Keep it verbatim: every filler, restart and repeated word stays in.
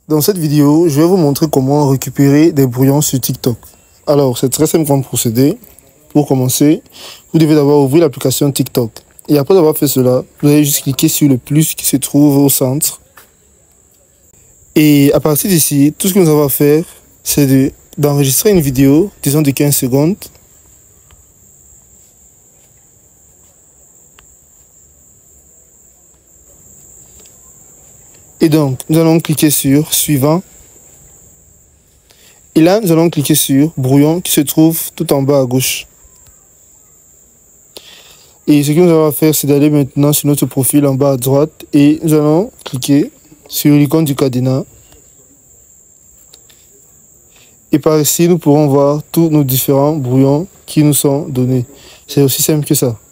Dans cette vidéo, je vais vous montrer comment récupérer des brouillons sur TikTok. Alors, c'est très simple comme procédé. Pour commencer, vous devez d'abord ouvrir l'application TikTok. Et après avoir fait cela, vous allez juste cliquer sur le plus qui se trouve au centre. Et à partir d'ici, tout ce que nous avons à faire, c'est d'enregistrer une vidéo, disons de quinze secondes. Et donc, nous allons cliquer sur suivant. Et là, nous allons cliquer sur brouillon qui se trouve tout en bas à gauche. Et ce que nous allons faire, c'est d'aller maintenant sur notre profil en bas à droite et nous allons cliquer sur l'icône du cadenas. Et par ici, nous pourrons voir tous nos différents brouillons qui nous sont donnés. C'est aussi simple que ça.